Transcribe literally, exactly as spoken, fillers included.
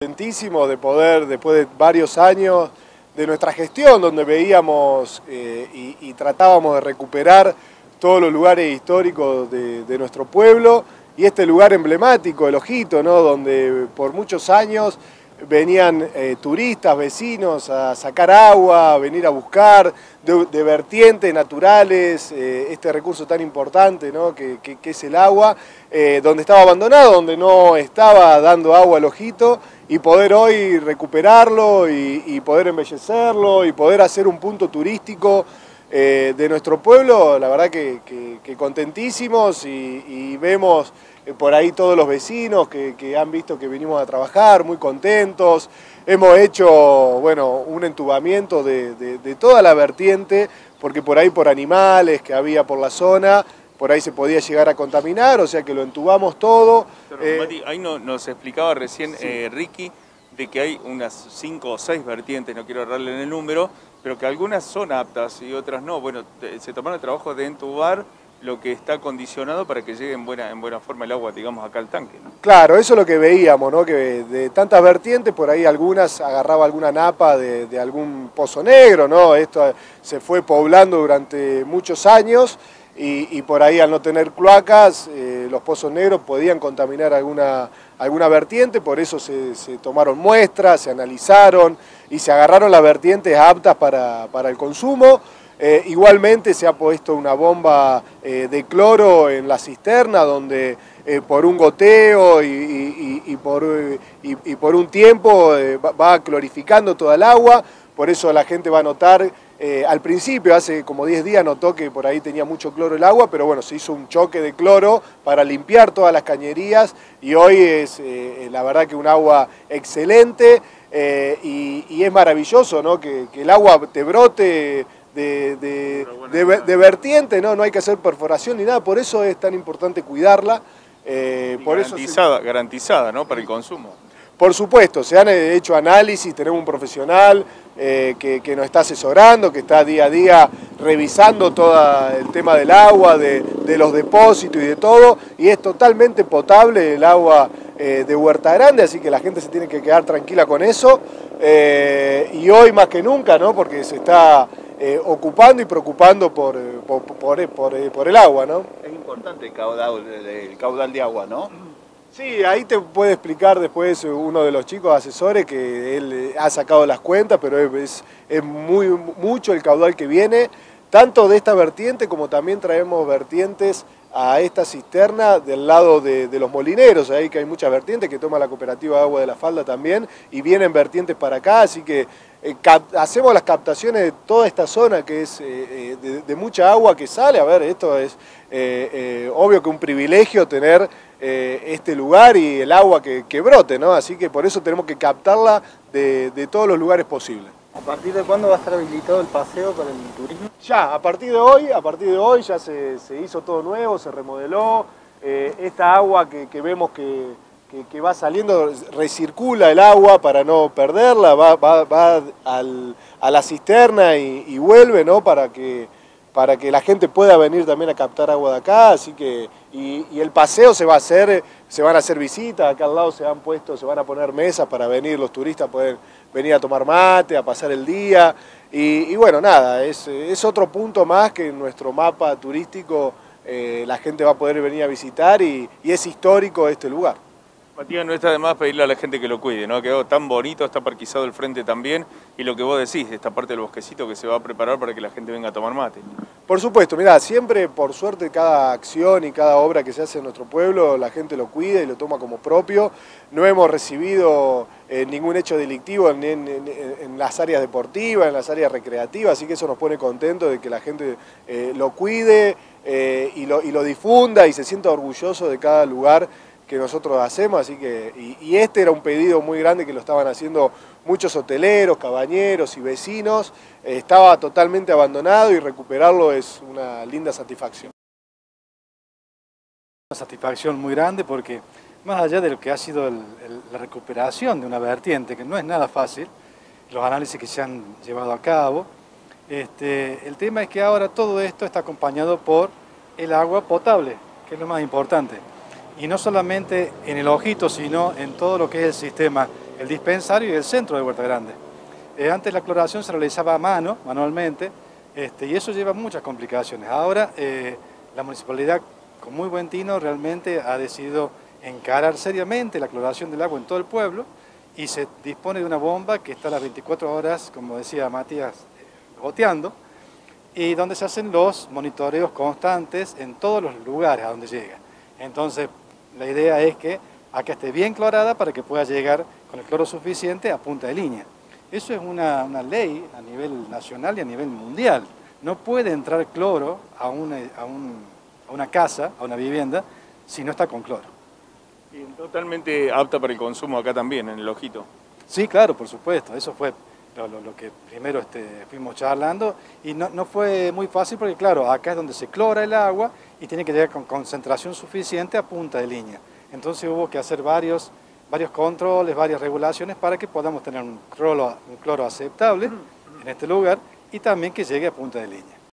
Contentísimo de poder, después de varios años de nuestra gestión, donde veíamos eh, y, y tratábamos de recuperar todos los lugares históricos de, de nuestro pueblo, y este lugar emblemático, el Ojito, ¿no? Donde por muchos años venían eh, turistas, vecinos a sacar agua, a venir a buscar de, de vertientes naturales, eh, este recurso tan importante, ¿no? que, que, que es el agua, eh, donde estaba abandonado, donde no estaba dando agua al Ojito, y poder hoy recuperarlo y, y poder embellecerlo y poder hacer un punto turístico eh, de nuestro pueblo, la verdad que, que, que contentísimos, y, y vemos por ahí todos los vecinos que, que han visto que venimos a trabajar, muy contentos. Hemos hecho, bueno, un entubamiento de, de, de toda la vertiente, porque por ahí por animales que había por la zona, por ahí se podía llegar a contaminar, o sea que lo entubamos todo. Pero, eh, Mati, ahí no, nos explicaba recién sí. eh, Ricky de que hay unas cinco o seis vertientes, no quiero errarle en el número, pero que algunas son aptas y otras no. Bueno, se tomaron el trabajo de entubar lo que está condicionado para que llegue en buena, en buena forma el agua, digamos, acá al tanque, ¿no? Claro, eso es lo que veíamos, ¿no? Que de tantas vertientes, por ahí algunas agarraba alguna napa de, de algún pozo negro, ¿no? Esto se fue poblando durante muchos años y, y por ahí al no tener cloacas, eh, los pozos negros podían contaminar alguna, alguna vertiente, por eso se, se tomaron muestras, se analizaron y se agarraron las vertientes aptas para, para el consumo. Eh, igualmente se ha puesto una bomba eh, de cloro en la cisterna, donde eh, por un goteo y, y, y, por, y, y por un tiempo eh, va clorificando toda el agua. Por eso la gente va a notar, eh, al principio, hace como diez días, notó que por ahí tenía mucho cloro el agua, pero bueno, se hizo un choque de cloro para limpiar todas las cañerías, y hoy es eh, la verdad que un agua excelente, eh, y, y es maravilloso, ¿no? que, que el agua te brote De, de, de, de vertiente, ¿no? No hay que hacer perforación ni nada, por eso es tan importante cuidarla. Eh, por garantizada, eso se... garantizada, ¿no? Para el consumo. Por supuesto, se han hecho análisis, tenemos un profesional eh, que, que nos está asesorando, que está día a día revisando todo el tema del agua, de, de los depósitos y de todo, y es totalmente potable el agua eh, de Huerta Grande, así que la gente se tiene que quedar tranquila con eso, eh, y hoy más que nunca, ¿no? Porque se está Eh, ocupando y preocupando por, por, por, por, por el agua, ¿no? Es importante el caudal, el caudal de agua, ¿no? Sí, ahí te puede explicar después uno de los chicos asesores que él ha sacado las cuentas, pero es, es muy, mucho el caudal que viene, tanto de esta vertiente como también traemos vertientes a esta cisterna del lado de, de los molineros, ahí que hay muchas vertientes que toma la cooperativa de agua de la Falda también, y vienen vertientes para acá, así que eh, cap, hacemos las captaciones de toda esta zona que es eh, de, de mucha agua que sale. A ver, esto es eh, eh, obvio que un privilegio tener eh, este lugar y el agua que, que brote, ¿no? Así que por eso tenemos que captarla de, de todos los lugares posibles. ¿A partir de cuándo va a estar habilitado el paseo para el turismo? Ya, a partir de hoy, a partir de hoy ya se, se hizo todo nuevo, se remodeló. Eh, esta agua que, que vemos que, que, que va saliendo, recircula el agua para no perderla, va, va, va al, a la cisterna y, y vuelve, ¿no? Para que, para que la gente pueda venir también a captar agua de acá, así que, y, y el paseo se va a hacer, se van a hacer visitas, acá al lado se han puesto, se van a poner mesas para venir los turistas, pueden venir a tomar mate, a pasar el día, y, y bueno, nada, es, es otro punto más que en nuestro mapa turístico eh, la gente va a poder venir a visitar, y, y es histórico este lugar. Matías, no está de más pedirle a la gente que lo cuide, ¿no? Quedó tan bonito, está parquizado el frente también, y lo que vos decís, esta parte del bosquecito que se va a preparar para que la gente venga a tomar mate. Por supuesto, mirá, siempre, por suerte, cada acción y cada obra que se hace en nuestro pueblo, la gente lo cuida y lo toma como propio. No hemos recibido eh, ningún hecho delictivo en, en, en, en las áreas deportivas, en las áreas recreativas, así que eso nos pone contentos de que la gente eh, lo cuide eh, y, lo, y lo difunda y se sienta orgulloso de cada lugar que nosotros hacemos, así que, y, y este era un pedido muy grande que lo estaban haciendo muchos hoteleros, cabañeros y vecinos, eh, estaba totalmente abandonado y recuperarlo es una linda satisfacción. Una satisfacción muy grande porque más allá de lo que ha sido el, el, la recuperación de una vertiente, que no es nada fácil, los análisis que se han llevado a cabo, este, el tema es que ahora todo esto está acompañado por el agua potable, que es lo más importante. Y no solamente en el Ojito, sino en todo lo que es el sistema el dispensario y el centro de Huerta Grande. Eh, antes la cloración se realizaba a mano, manualmente, este, y eso lleva muchas complicaciones. Ahora eh, la municipalidad, con muy buen tino, realmente ha decidido encarar seriamente la cloración del agua en todo el pueblo y se dispone de una bomba que está a las veinticuatro horas, como decía Matías, goteando, y donde se hacen los monitoreos constantes en todos los lugares a donde llega. Entonces, la idea es que acá esté bien clorada para que pueda llegar con el cloro suficiente a punta de línea. Eso es una, una ley a nivel nacional y a nivel mundial. No puede entrar cloro a una, a, un, a una casa, a una vivienda, si no está con cloro. Y totalmente apta para el consumo acá también, en el Ojito. Sí, claro, por supuesto. Eso fue lo, lo, lo que primero este, fuimos charlando. Y no, no fue muy fácil porque, claro, acá es donde se clora el agua y tiene que llegar con concentración suficiente a punta de línea. Entonces hubo que hacer varios, varios controles, varias regulaciones para que podamos tener un cloro, un cloro aceptable en este lugar y también que llegue a punta de línea.